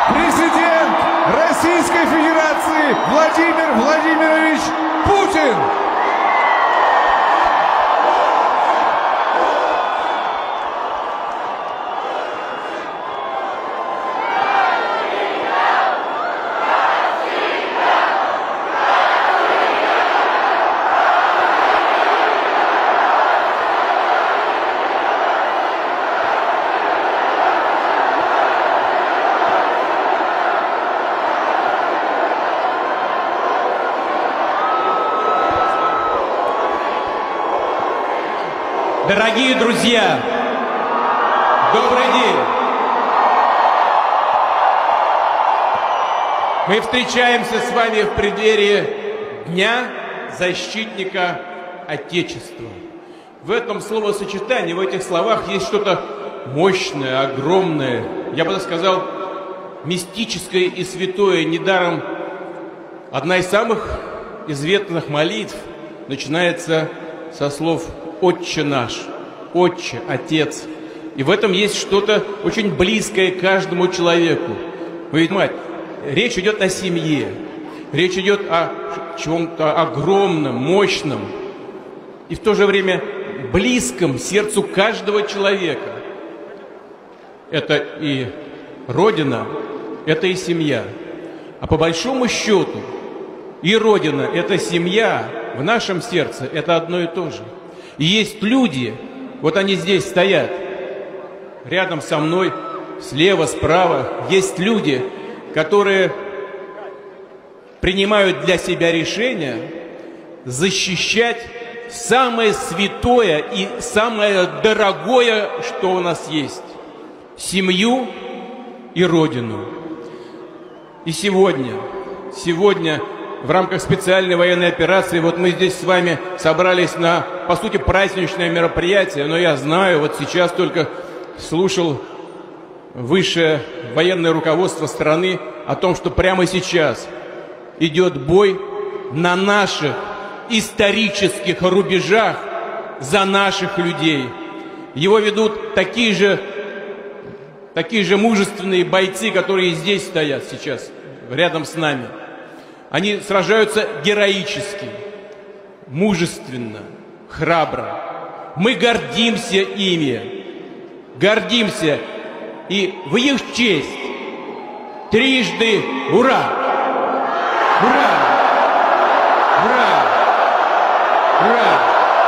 президент Российской Федерации Владимир Владимирович Путин. Дорогие друзья, добрый день! Мы встречаемся с вами в преддверии Дня защитника Отечества. В этом словосочетании, в этих словах есть что-то мощное, огромное, я бы сказал, мистическое и святое. Недаром одна из самых известных молитв начинается со слов «Отче наш», «Отче», «Отец». И в этом есть что-то очень близкое каждому человеку. Вы понимаете, речь идет о семье, речь идет о чем-то огромном, мощном и в то же время близком сердцу каждого человека. Это и Родина, это и семья. А по большому счету и Родина, это семья в нашем сердце, это одно и то же. И есть люди, вот они здесь стоят, рядом со мной, слева, справа, есть люди, которые принимают для себя решение защищать самое святое и самое дорогое, что у нас есть – семью и Родину. И сегодня в рамках специальной военной операции вот мы здесь с вами собрались на, по сути, праздничное мероприятие, но я знаю, вот сейчас только слушал высшее военное руководство страны о том, что прямо сейчас идет бой на наших исторических рубежах за наших людей. Его ведут такие же мужественные бойцы, которые здесь стоят сейчас, рядом с нами. Они сражаются героически, мужественно, храбро. Мы гордимся ими, гордимся. И в их честь трижды ура! Ура! Ура! Ура!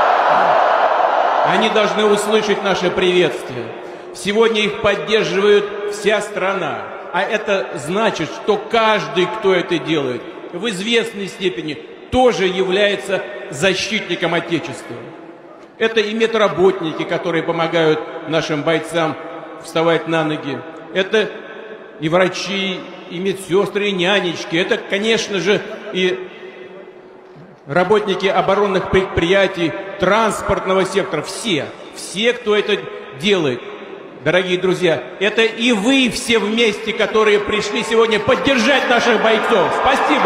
Они должны услышать наше приветствие. Сегодня их поддерживает вся страна. А это значит, что каждый, кто это делает, в известной степени тоже является защитником Отечества. Это и медработники, которые помогают нашим бойцам вставать на ноги. Это и врачи, и медсестры, и нянечки. Это, конечно же, и работники оборонных предприятий, транспортного сектора. Все, кто это делает. Дорогие друзья, это и вы все вместе, которые пришли сегодня поддержать наших бойцов. Спасибо!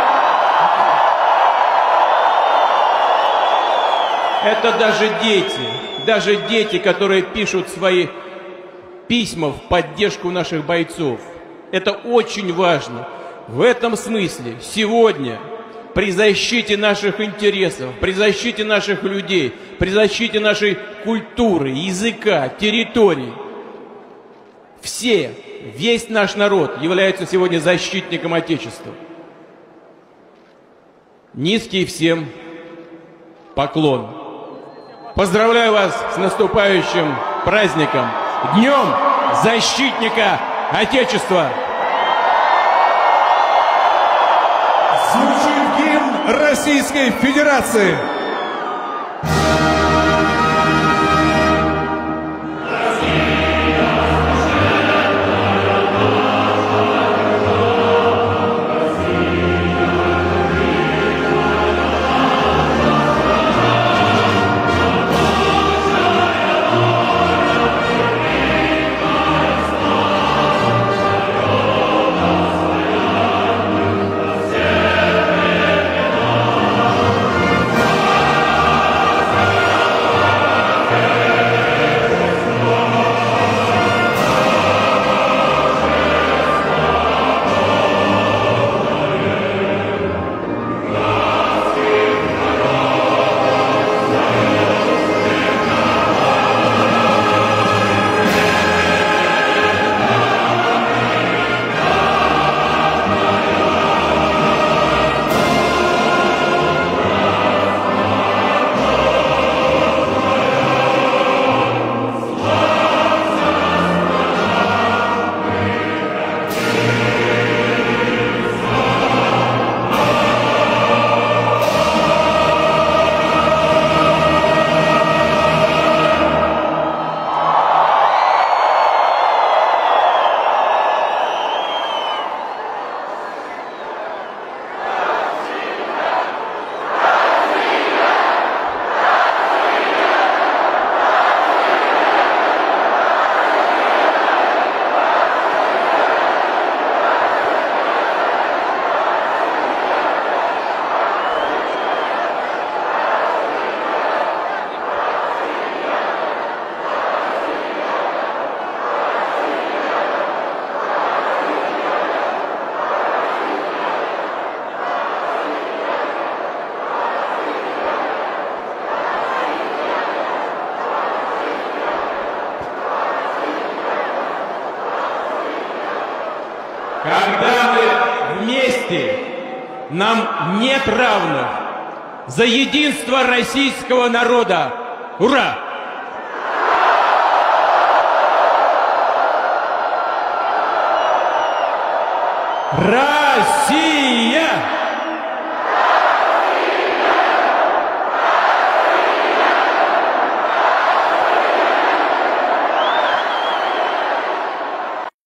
Это даже дети, которые пишут свои письма в поддержку наших бойцов. Это очень важно. В этом смысле сегодня при защите наших интересов, при защите наших людей, при защите нашей культуры, языка, территорий, весь наш народ является сегодня защитником Отечества. Низкий всем поклон. Поздравляю вас с наступающим праздником, Днем Защитника Отечества! Звучит гимн Российской Федерации. Когда мы вместе, нам нет равных. За единство российского народа! Ура! Россия!